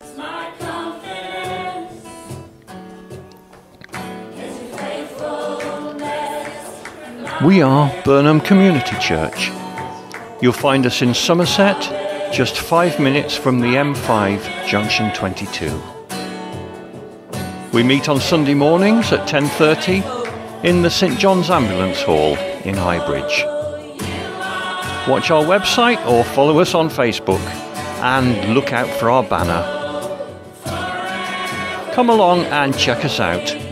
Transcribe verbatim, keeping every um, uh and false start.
We are Burnham Community Church. You'll find us in Somerset, just five minutes from the M five junction twenty-two. We meet on Sunday mornings at ten thirty in the St John's Ambulance Hall in Highbridge. Watch our website or follow us on Facebook and look out for our banner. Come along and check us out.